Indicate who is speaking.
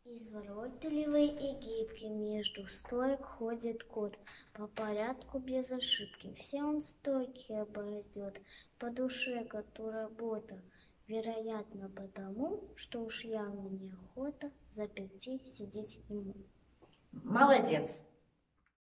Speaker 1: Изворотливый и гибкий, между стоек ходит кот, по порядку без ошибки, все он стойки обойдет, по душе коту работа, вероятно потому, что уж явно неохота заперти сидеть ему.
Speaker 2: Молодец!